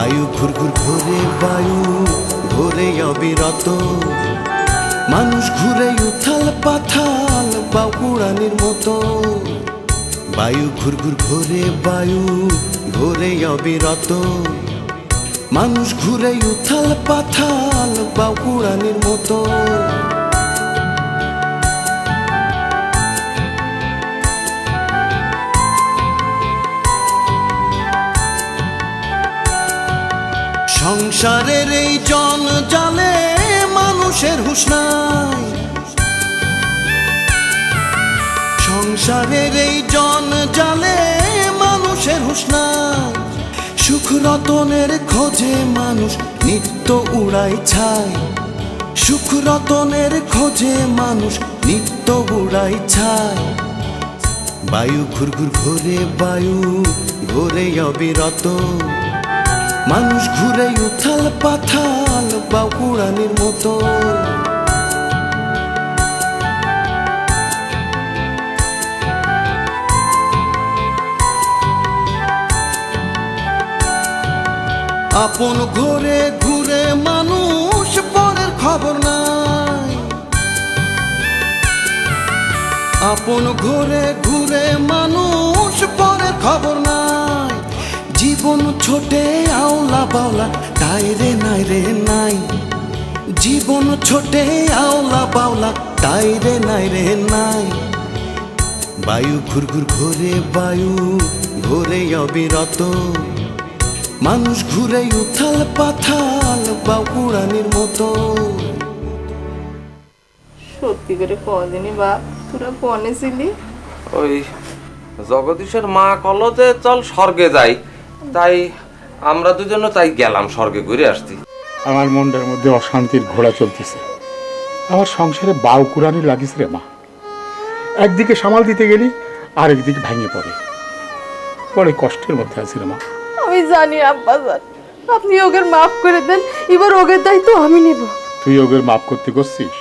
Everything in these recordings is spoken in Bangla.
বায়ু ঘুরঘুর ঘোরে, বায়ু ঘোরে অবিরত, মানুষ ঘুরে উথাল পাথাল বাউকুড়ানির মতো। বায়ু ঘুরঘুর ঘোরে, বায়ু ঘোরে অবিরত, মানুষ ঘুরে উথাল পাথাল বাউকুড়ানির মতো। সংসারের এই জঞ্জালে মানুষের হুঁশ নাই, সংসারের এই জঞ্জালে মানুষের হুঁশ নাই। সুখ রতনের খোঁজে মানুষ নিত্য উড়াই ছাই, সুখ রতনের খোঁজে মানুষ নিত্য উড়াই ছাই। বায়ু ঘুরঘুর ঘোরে, বায়ু ঘোরে অবিরত, মানুষ ঘুরে উথাল পাথাল বাউকুড়ানির মতো। আপন ঘরে ঘুরে মানুষ পরের খবর নাই, আপন ঘরে ঘুরে মানুষ পরের খবর নাই। জীবন ছোটে আওলা বাওলা তাই রে নাই রে নাই, জীবন ছোটে আওলা বাওলা তাই রে নাই রে নাই। বায়ু ঘুরঘুর ঘোরে, বায়ু ঘোরে অবিরত, মানুষ ঘুরে উথাল পাথাল বাউকুড়ানির মতো। সত্যি করে কদিনই বাপ তোরা বনে ছিলি? ওই জগদীশের মা কল যে চল স্বর্গে যাই, তাই আমরা দুজনও তাই গেলাম স্বর্গে ঘুরে আসছি। আমার মনটার মধ্যে অশান্তির ঘোড়া চলতেছে, আমার সংসারে বাউকুড়ানি লাগিস রে মা। একদিকে সামাল দিতে গেলি আর একদিকে ভেঙে পড়ে, বড় কষ্টের মধ্যে আছি রে মা। আমি জানি আব্বা জান, আপনি ওকে মাফ করে দেন, এবার ওকে দায়িত্ব আমি নেব। তুই ওকে মাফ করতে করছিস?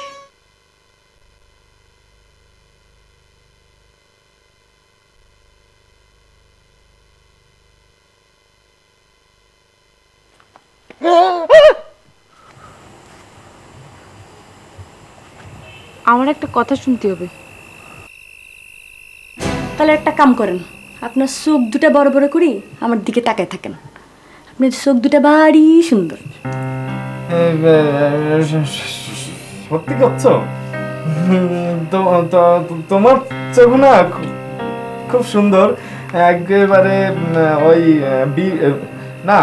আমার একটা কথা শুনতে হবে। তাহলে একটা কাম করেন, আপনার চোখ দুটা বড় বড় করি আমার দিকে তাকায় থাকেন, আপনার চোখ দুটা ভারী সুন্দর। সত্যি করছো? তোমার চোখ না খুব সুন্দর, একেবারে ওই না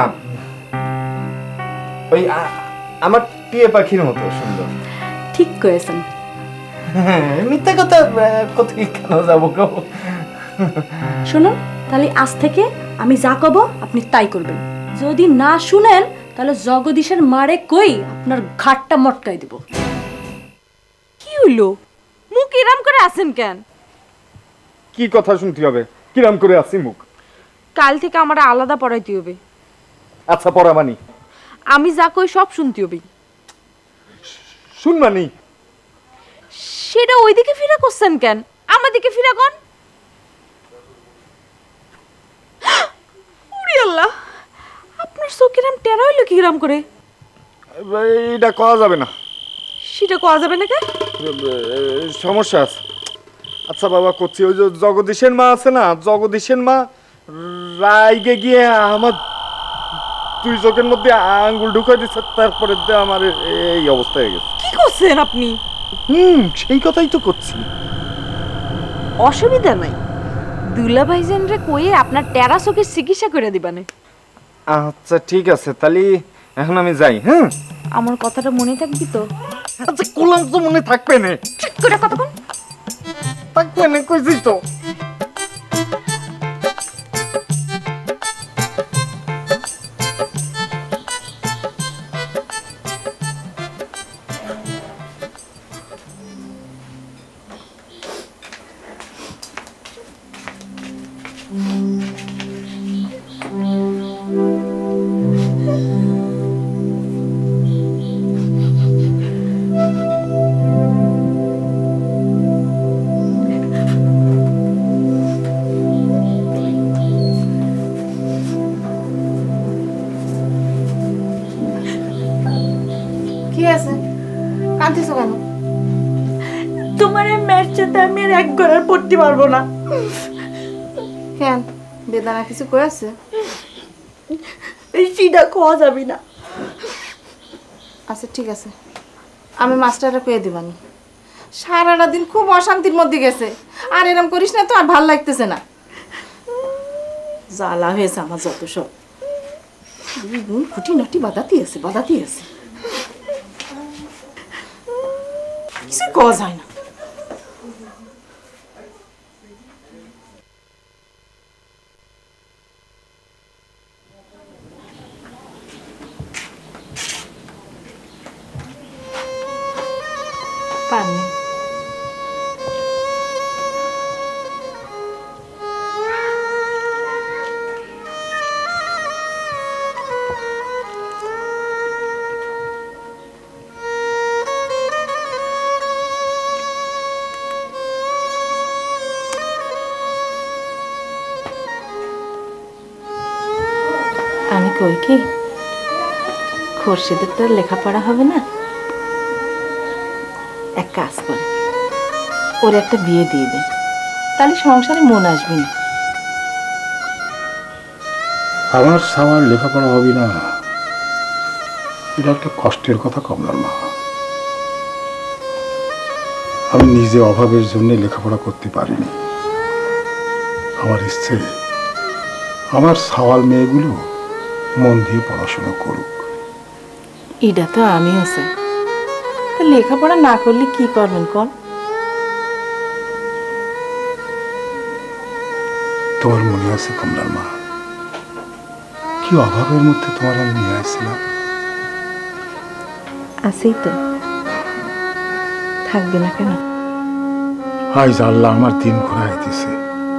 ওই আমার টিয়া পাখির মতো সুন্দর। ঠিক কয়েছেন। মিথ্যা কথা কোথায় কেন যাবো? শুনুন, তাহলে আজ থেকে আমি যা কব আপনি তাই করবেন, যদি না শুনেন তাহলে জগদীশের মারে কই আপনার ঘাটটা মটকাই দেব। কি হইলো? মুখ এরাম করে আছেন কেন? কি কথা শুনতে হবে? কিরাম করে আছি মুখ? কাল থেকে আমার আলাদা পড়াইতে হবে। আচ্ছা পড়ামানি? আমি যা কই সব শুনতে হবে। শুনমানি? সেটা ওইদিকে ফিরে করছেন কেন? আমার দিকে ফিরে কোন? ওরে আল্লাহ, আপনার চোখেরাম টেরা হইলো কি গ্রাম করে? এটা কওয়া যাবে না। সেটা কওয়া যাবে না কেন? সমস্যা আছে। আচ্ছা বাবা করছি, ওই যে জগদীশের মা আছে না, জগদীশের মা রাইগে গিয়ে আমার দুই চোখের মধ্যে আঙ্গুল ঢুকাই দিচ্ছে, তারপরে আমার এই অবস্থা হয়ে গেছে। কি করছেন আপনি? সেই কথাই তো করছি। অসুবিধা নাই, দুলা ভাইজান রে কইয়ে আপনার টেরা চোখের চিকিৎসা করে দিবানে। আচ্ছা ঠিক আছে, তাহলে এখন আমি যাই। হ্যাঁ, আমার কথাটা মনে থাকবি তো? আচ্ছা কোলাম তো মনে থাকবে না। ঠিক করে কতক্ষণ থাকবে না কইছি তো। কাঁদতেছো কেন? তোমার এই মেয়ের সাথে আমি আর এক ঘরের পড়তে পারবো না। কেন, বেদানা কিছু কয়েছে? সেটা খাওয়া যাবে না। আচ্ছা ঠিক আছে, আমি মাস্টাররা কয়ে দিবানি। সারাটা দিন খুব অশান্তির মধ্যে গেছে, আর এরম করিস না তো, আর ভাল লাগতেছে না। জ্বালা হয়েছে আমার যত সব। খুঁটিনাটি বাদাতি আছে, বাদাতি আছে, কিছু কওয়া যায় না। পারনি আমি কই কি, খোরশেদের তো লেখাপড়া হবে না, এক কাজ করে ওর একটা বিয়ে দিয়ে দে, তাহলে সংসারে মন আসবে না। আমার সামার লেখাপড়া হবে না, এটা একটা কষ্টের কথা কমলার মা। আমি নিজে অভাবের জন্য লেখাপড়া করতে পারিনি। আমার ইচ্ছে আমার সাওয়াল মেয়েগুলো মন দিয়ে পড়াশোনা করুক। এটা তো আমিও চাই, তো লেখাপড়া না করলে কি করবেন কল? তোমার মনে আছে কমলার মা, কি অভাবের মধ্যে তোমার আমি নিয়ে আসছিলাম? আছেই তো, থাকবে না কেন? আজ আল্লাহ আমার দিন ঘুরাই দিছে।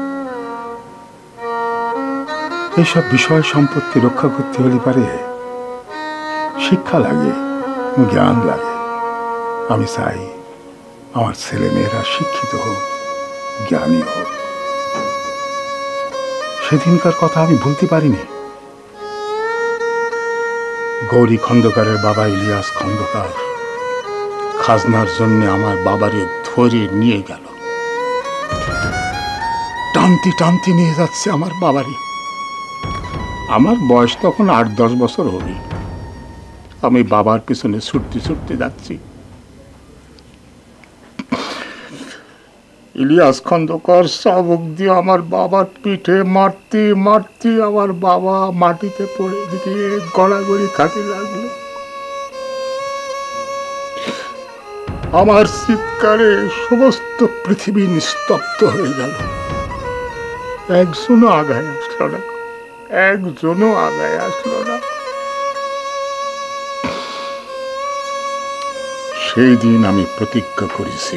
এইসব বিষয় সম্পত্তি রক্ষা করতে হলে পারে শিক্ষা লাগে, জ্ঞান লাগে। আমি চাই আমার ছেলে মেয়েরা শিক্ষিত হোক, জ্ঞানী হোক। সেদিনকার কথা আমি ভুলতে পারিনি। গৌরী খন্দকারের বাবা ইলিয়াস খন্দকার খাজনার জন্য আমার বাবারে ধরে নিয়ে গেল, টানতি টানতি নিয়ে যাচ্ছে আমার বাবারই। আমার বয়স তখন 8-10 বছর হবে। আমি বাবার পিছনে ছুটতে ছুটতে যাচ্ছি। ইলিয়াস খন্দকার চাবুক দিয়ে আমার বাবার পিঠে মারতে মারতে আমার বাবা মাটিতে পড়ে গিয়ে গড়াগড়ি খাতে লাগলো। আমার চিৎকারে সমস্ত পৃথিবী নিস্তব্ধ হয়ে গেল। একজনও আগায় আসলো না, একজনও আগায় আসলো না। সেই দিন আমি প্রতিজ্ঞা করেছি,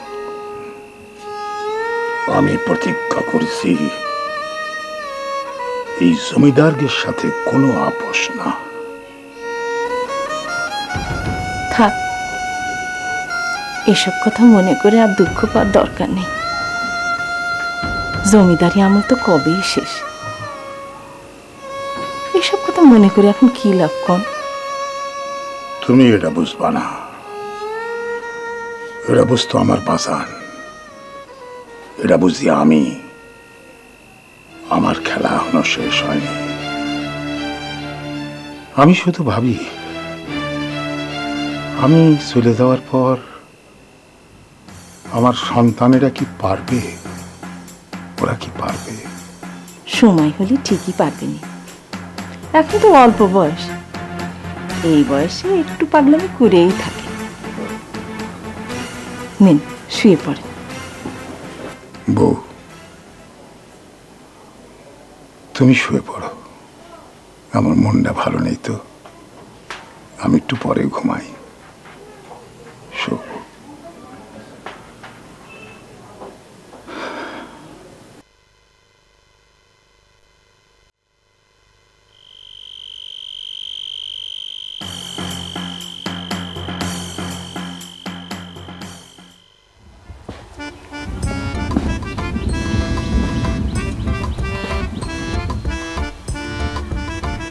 এই জমিদারদের সাথে কোনো আপোষ না। থাক, এসব কথা মনে করে আর দুঃখ পাওয়ার দরকার নেই। জমিদারি আমল তো কবেই শেষ। এসব কথা মনে করে এখন কি লাভ কম? তুমি এটা বুঝবা না, এটা বুঝতো আমার বাজান, এটা বুঝি আমি। আমার খেলা এখনো শেষ হয়নি। আমি শুধু ভাবি, আমি চলে যাওয়ার পর আমার সন্তানেরা কি পারবে? ওরা কি পারবে? সময় হলে ঠিকই পারবেনি। এখন তো অল্প বয়স, এই বয়সে একটু পাগলামি করেই থাকে। নিন, শুয়ে পড়ে। বউ, তুমি শুয়ে পড়ো, আমার মনটা ভালো নেই তো, আমি একটু পরে ঘুমাই। শো।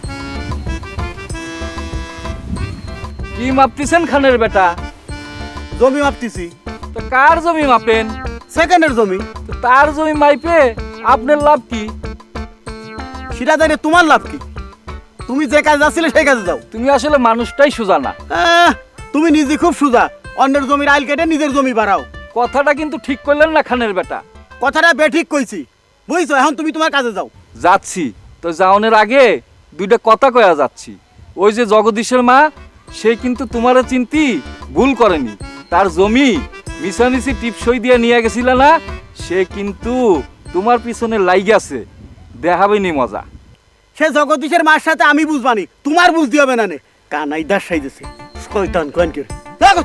কি মাপতেছেন খানের বেটা? জমি মাপতেছি। তো কার জমি মাপেন? সেকেন্ডের জমি। তো তার জমি মাইপে আপনার লাভ কি? সেটা জানি তোমার লাভ কি? তুমি যে কাজে যাচ্ছিলে সেই কাজে যাও। তুমি আসলে মানুষটাই সোজা না। তুমি নিজে খুব সোজা, অন্যের জমির আইল কেটে নিজের জমি বাড়াও। কথাটা কিন্তু ঠিক করলেন না খানের বেটা। কথাটা বেঠিক কইছি, বুঝছো? এখন তুমি তোমার কাজে যাও। যাচ্ছি তো, যাওনের আগে দুইটা কথা কয়া যাচ্ছি। ওই যে জগদীশের মা, সে কিন্তু তোমারে চিনতি ভুল করেনি। তার জমি মিশামিশি টিপসই দিয়ে নিয়ে গেছিল না, সে কিন্তু তোমার পিছনে লাইগাছে, দেখাবেনি মজা। সে জগদীশের মার সাথে আমি বুঝবানি, তোমার বুঝতে হবে না। নে কানাই দাস সাইজেছে শয়তান কনকে। দেখো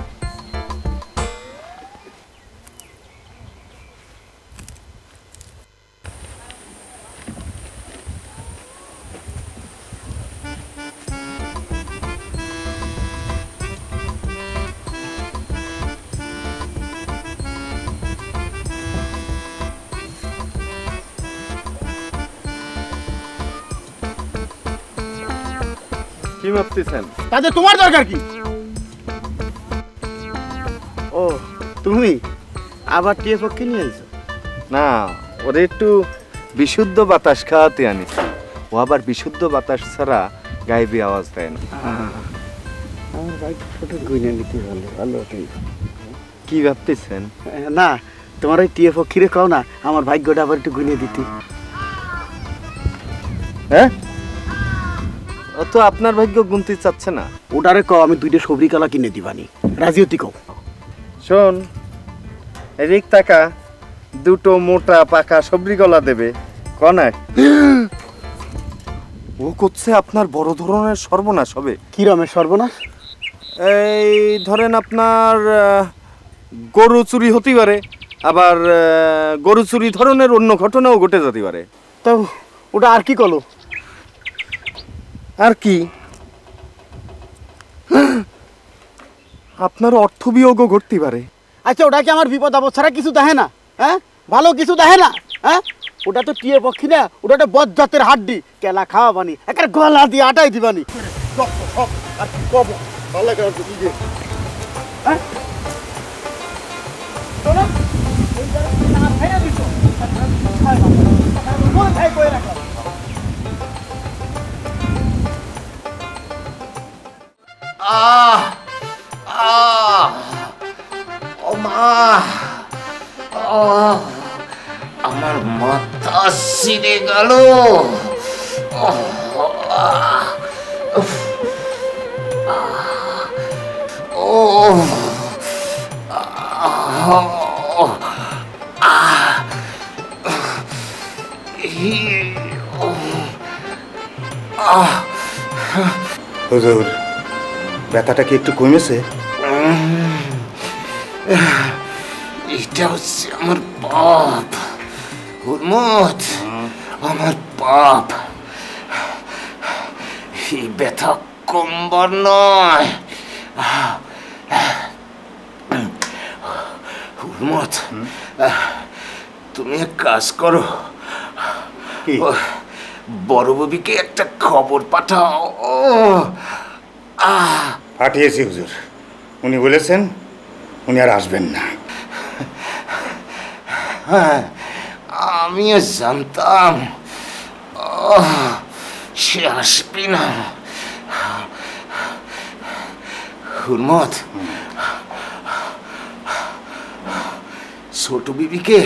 কি ভাবতেছেন? তাতে তোমার দরকার কি? ও তুমি আবার টিএ পক্ষে নিয়ে আইছো? না, ওরে একটু বিশুদ্ধ বাতাস খাওয়াতে আনিছি। ও আবার বিশুদ্ধ বাতাস ছাড়া গাইবি আওয়াজ দেয় না। আমার বাইক ফটো গুইনে নিতে ভালো ভালো। কি ভাবতেছেন? না, তোমার ওই টিএ পক্ষীরে কও না আমার ভাগ্যটা আবার একটু গুইনে দিতে। হ্যাঁ, ও তো আপনার ভাগ্য গুনতে চাচ্ছে না। ওটারে কও আমি দুইটা সবরি কলা কিনে দিবানি। রাজি হতি কও। শোন, এদিক টাকা দুটো মোটা পাকা সবরি গলা দেবে কনায়। ও করছে আপনার বড় ধরনের সর্বনাশ হবে। কি রমের সর্বনাশ? এই ধরেন আপনার গরু চুরি হতে পারে, আবার গরু চুরি ধরনের অন্য ঘটনাও ঘটে যেতে পারে। তো ওটা আর কি কলো? আর কি, আপনার অর্থ বিয়োগও ঘটতে পারে। আচ্ছা, ওটা কি আমার বিপদ আপদ ছাড়া কিছু দেখে না? হ্যাঁ, ভালো কিছু দেখে না? হ্যাঁ, ওটা তো টিএ পক্ষী না, ওটা একটা বজ্জাতের হাড্ডি। কেলা খাওয়াবানি, একটা গলা দিয়ে আটাই দিবানি। আর কি কব, ভালো লাগে আর কি যে। হ্যাঁ শোনো, ওই জায়গায় না খাইয়া দিছো, খাই বাবা, মন খাই কই রাখো। ও মা, আমার মাথা ছিঁড়ে গেল। হুজুর, ব্যথাটা কি একটু কমেছে? এটা হচ্ছে আমার পাপ হুরমত, আমার পাপ। এই ব্যথা কমবার নয়। হুরমত, তুমি এক কাজ করো, বড় ববিকে একটা খবর পাঠাও। পাঠিয়েছি হুজুর, উনি বলেছেন উনি আর আসবেন না। হ্যাঁ, আমিও জানতাম সে আসবে না। হুরমত, ছোট বিবিকে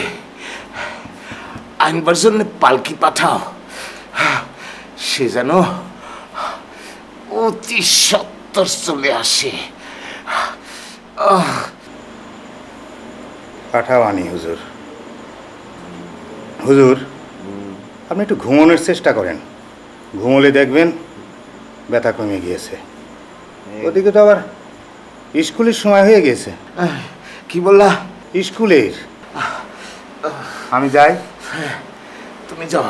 আনবার জন্য পালকি পাঠাও, সে যেন অতি সত্বর চলে আসে। পাঠাও আনি হুজুর। হুজুর, আপনি একটু ঘুমানোর চেষ্টা করেন, ঘুমোলে দেখবেন ব্যথা কমে গিয়েছে। ওদিকে তো আবার স্কুলের সময় হয়ে গেছে। কি বললা? স্কুলের। আমি যাই। তুমি যাও।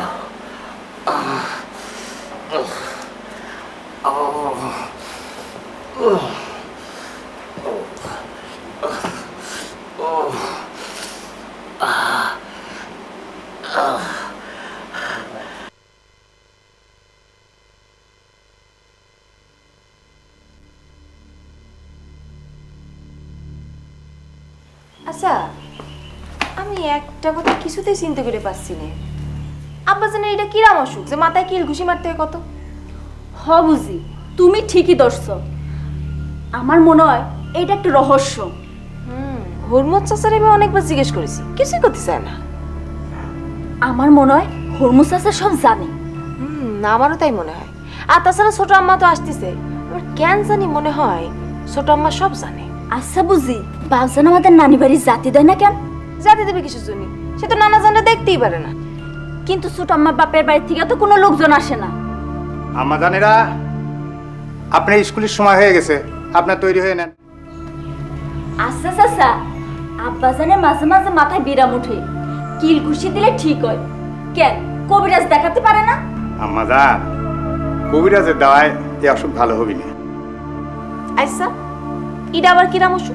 চাচা, আমি একটা কথা কিছুতেই চিন্তা করে পাচ্ছি না। আব্বা জানেন এটা কিরাম অসুখ যে মাথায় কিল ঘুষি মারতে হয় কত? হ বুঝি, তুমি ঠিকই ধরছো। আমার মনে হয় এটা একটা রহস্য। হরমত চাচার আমি অনেকবার জিজ্ঞেস করেছি, কিছুই করতে চায় না। আমার মনে হয় হরমুজ চাচা সব জানে। না, আমারও তাই মনে হয়। আর তাছাড়া ছোট আম্মা তো আসতেছে, আমার কেন জানি মনে হয় ছোট আম্মা সব জানে। আচ্ছা বুঝি, বাপজান আমাদের নানি বাড়ির জাতি দেয় না কেন? জাতি দেবে কিছু জন্য, সে তো নানা জানলে দেখতেই পারে না। কিন্তু ছোট আম্মার বাপের বাড়ি থেকে তো কোনো লোকজন আসে না। আম্মা জানেরা, আপনার স্কুলের সময় হয়ে গেছে, আপনার তৈরি হয়ে নেন। আচ্ছা চাচা, আব্বাজানের মাঝে মাঝে মাথায় বিরাম ওঠে, কিল ঘুষি দিলে ঠিক হয়। কেন কবিরাজ দেখাতে পারে না? আম্মা জান, কবিরাজের দাওয়ায় এই অসুখ ভালো হবে না। আচ্ছা, এটা আবার কিরাম অসুখ?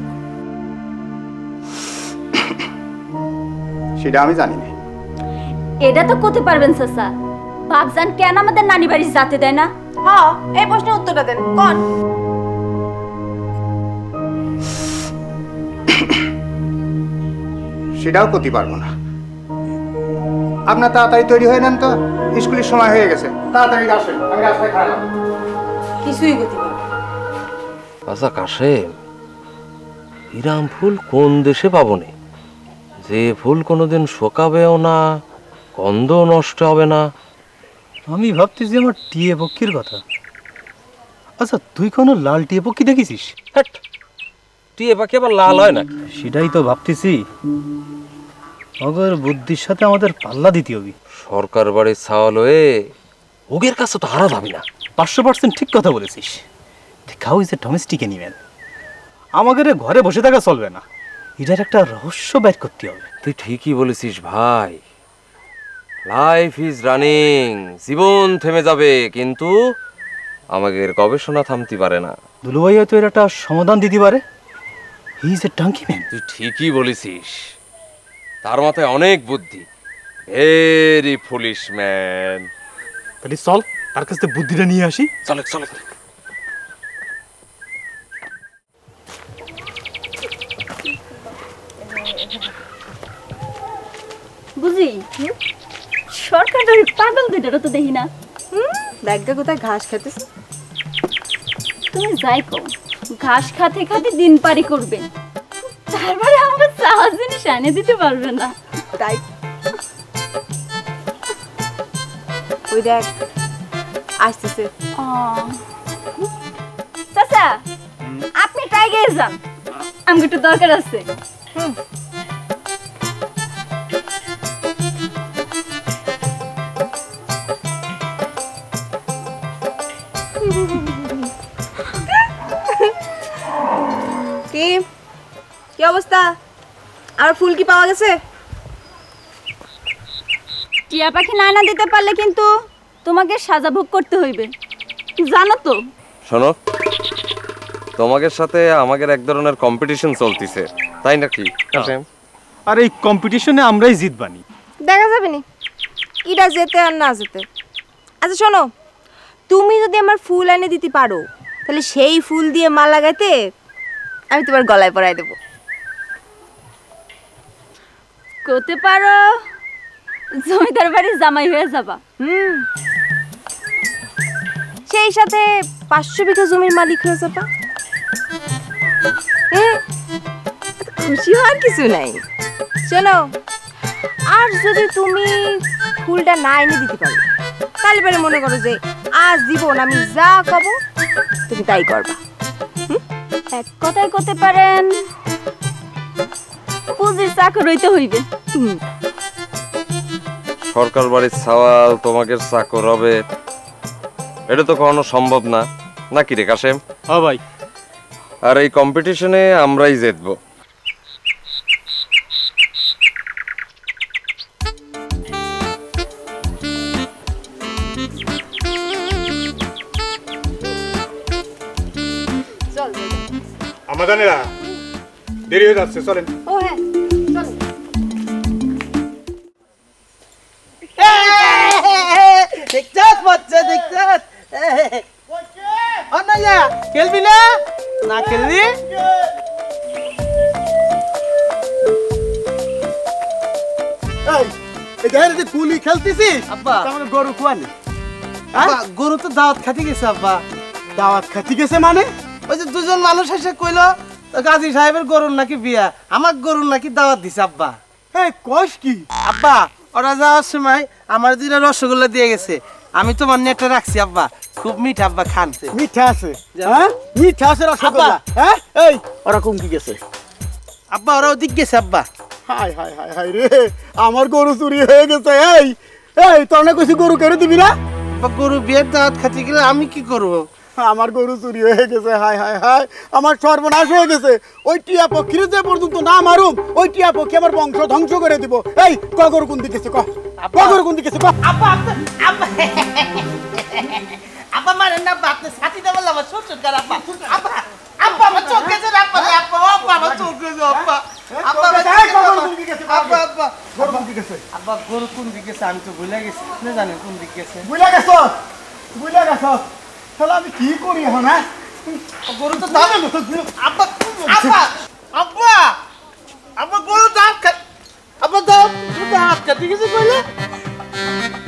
সেটা আমি জানি না। এটা তো করতে পারবেন চাচা, বাপজান কেন আমাদের নানি বাড়ি যেতে দেয় না? হ্যাঁ, এই প্রশ্নের উত্তরটা দেন কোন? সেটাও করতে পারবো না। আপনার তাড়াতাড়ি তৈরি হয়ে নেন তো, স্কুলের সময় হয়ে গেছে। তাড়াতাড়ি আসেন, আমি রাস্তায় খারাপ। কিছুই করতে পারবো। আচ্ছা কাশেম, হিরাম ফুল কোন দেশে পাবো নে, যে ফুল কোনোদিন শোকাবেও না, গন্ধ নষ্ট হবে না? আমি ভাবতেছি আমার টিয়ে পক্ষীর কথা। আচ্ছা, তুই কোনো লাল টিয়ে পক্ষী দেখেছিস? টিয়ে পাখি আবার লাল হয় না? সেটাই তো ভাবতেছি, অগর বুদ্ধির সাথে আমাদের পাল্লা দিতে হবে। সরকার বাড়ির ছাওয়াল হয়ে ওগের কাছে তো হারা যাবি না। 500% ঠিক কথা বলেছিস। দেখাও যে ডোমেস্টিক অ্যানিমেল, আমাদের ঘরে বসে থাকা চলবে না, এটার একটা রহস্য বের করতে হবে। তুই ঠিকই বলেছিস ভাই, লাইফ ইজ রানিং, জীবন থেমে যাবে, কিন্তু আমাদের গবেষণা থামতে পারে না। দুলুভাই হয়তো এর একটা সমাধান দিতে পারে। He is a donkey man. তুই ঠিকই বলেছিস, তার মাথায় অনেক বুদ্ধি, ভেরি ফুলিশ ম্যান। তাহলে চল তার কাছ থেকে বুদ্ধিটা নিয়ে আসি। চলে চলে। বুঝি, সরকার বাড়ির পাগল দুটারও তো দেখি না। ব্যাগটা কোথায় ঘাস খেতেছে? তুমি যাই কো, ঘাস খাতে খাতে দিন পারি করবে, তারপরে আমরা চাওয়া জিনিস এনে দিতে পারবে না। তাই ওই দেখ আসতেছে। চাচা, আপনি টাইগে যান, আমি একটু দরকার আছে। কি কি অবস্থা? আর ফুল কি পাওয়া গেছে? টিয়া পাখি না দিতে পারলে কিন্তু তোমাকে সাজা ভোগ করতে হইবে, জানো তো? শোনো, তোমাদের সাথে আমাদের এক ধরনের কম্পিটিশন চলতিছে, তাই নাকি? আর এই কম্পিটিশনে আমরাই জিতবানি। দেখা যাবে নি কিরা যেতে আর না যেতে। আচ্ছা শোনো, তুমি যদি আমার ফুল এনে দিতে পারো, তাহলে সেই ফুল দিয়ে মালা লাগাইতে আমি তোমার গলায় পরাই দেবো। করতে পারো, জমিদার বাড়ির জামাই হয়ে যাবা। সেই সাথে 500 বিঘা জমির মালিক হয়ে যাবা। খুশি হওয়ার কিছু নাই। শোনো, আর যদি তুমি ফুলটা না এনে দিতে পারো, তাহলে পরে মনে করো যে আজ জীবন আমি যা কব তুমি তাই করবা। এক কথায় করতে পারেন, পুঁজির চাকর হইতে হইবে। সরকার বাড়ির ছাওয়াল তোমাদের চাকর হবে, এটা তো কখনো সম্ভব না, নাকি রে কাশেম? হ্যাঁ ভাই। আর এই কম্পিটিশনে আমরাই জিতবো। আমাদের দেরি হয়ে যাচ্ছে, চলেন। ও হ্যাঁ, চল। দেখছাস বাচ্চা, দেখছাস? অনাইয়া খেলবি না? না খেলবি? এই দেখেন যে কুলি খেলতেছিস আব্বা তাহলে গরু কুয়ানি আব্বা গরু তো দাওয়াত খাতি গেছে আব্বা দাওয়াত খাতি গেছে মানে ওই যে দুজন মানুষ এসে কইলো গাজী সাহেবের গরুর নাকি বিয়া আমার গরুর নাকি দাওয়াত দিছে আব্বা এই কস কি আব্বা ওরা যাওয়ার সময় আমার দুইটা রসগোল্লা দিয়ে গেছে আমি তোমার নেটে রাখছি আব্বা খুব মিঠা আব্বা খানছে মিঠা আছে হ্যাঁ মিঠা আছে রসগোল্লা হ্যাঁ এই ওরকম কি গেছে আব্বা ওরা ওদিক গেছে আব্বা হাই হাই হাই হাই রে আমার গরু চুরি হয়ে গেছে এই এই তোর না কইছি গরু কেড়ে দিবি না গরু বিয়ের দাওয়াত খাতে গেলে আমি কি করব আমার গরু চুরি হয়ে গেছে হাই হাই হাই আমার সর্বনাশ হয়ে গেছে ওই টিয়া পক্ষীর যে পর্যন্ত না মারুম ওই টিয়া পক্ষী আমার বংশ ধ্বংস করে দিব এই ক গরু কোন দিকে গেছে ক গরু কোন দিকে গেছে ক আব্বা আব্বা আব্বা মারেন না আব্বা আপনি সাথী দেবেন না আমার ছোট কর আব্বা আব্বা আব্বা আমার চোখ গেছে আব্বা আব্বা আব্বা আমার চোখ গেছে আব্বা আব্বা গরু কোন দিকে গেছে আব্বা আব্বা গরু কোন দিকে গেছে আব্বা গরু কোন দিকে গেছে আমি তো ভুলে গেছি আপনি জানেন কোন দিকে গেছে বুঝা গেছ তাহলে আমি কি করি এখন হ্যাঁ গরু তো দাম আব্বা আব্বা আব্বা আব্বা গরু দাম আব্বা দাম ঠিক আছে কইলে